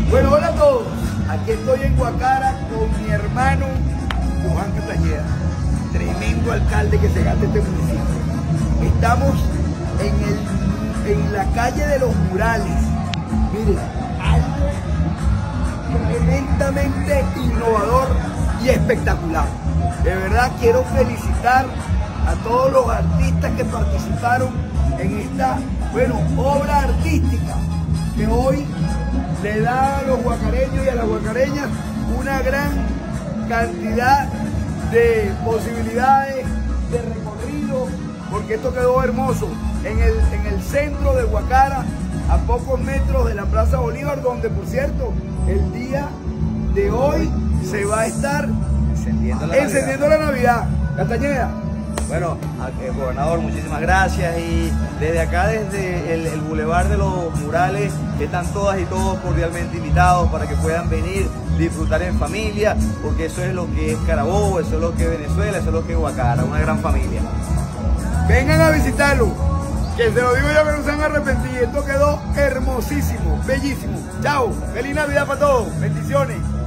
Bueno, hola a todos. Aquí estoy en Guacara con mi hermano Johan Castañeda, tremendo alcalde que se gasta este municipio. Estamos en la calle de los Murales. Miren, algo tremendamente innovador y espectacular. De verdad quiero felicitar a todos los artistas que participaron en esta, obra artística que hoy le da a los guacareños y a las guacareñas una gran cantidad de posibilidades de recorrido, porque esto quedó hermoso en el centro de Guacara, a pocos metros de la Plaza Bolívar, donde por cierto el día de hoy se va a estar encendiendo la Navidad. Castañeda. Bueno, gobernador, muchísimas gracias, y desde acá, desde el Boulevard de los Murales, están todas y todos cordialmente invitados para que puedan venir, disfrutar en familia, porque eso es lo que es Carabobo, eso es lo que es Venezuela, eso es lo que es Guacara, una gran familia. Vengan a visitarlo, que se lo digo yo que no se van a arrepentir, esto quedó hermosísimo, bellísimo. Chao, feliz Navidad para todos, bendiciones.